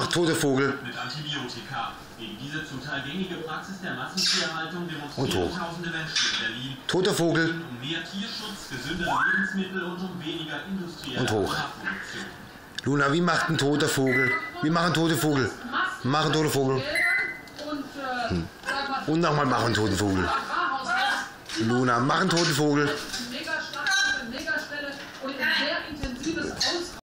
Ach, toter Vogel. Mit Antibiotika. Gegen diese zum Teil gängige Praxis der Massentierhaltung demonstrieren tausende Menschen in Berlin. Toter Vogel. Um mehr Tierschutz, gesündere Lebensmittel und um weniger industrielle Und hoch. Agrarproduktion. Luna, wie macht ein toter Vogel? Wie machen tote Vogel? Machen tote Vogel. Und nochmal machen toten Vogel. Luna, machen toten Vogel. Megastelle und ein sehr intensives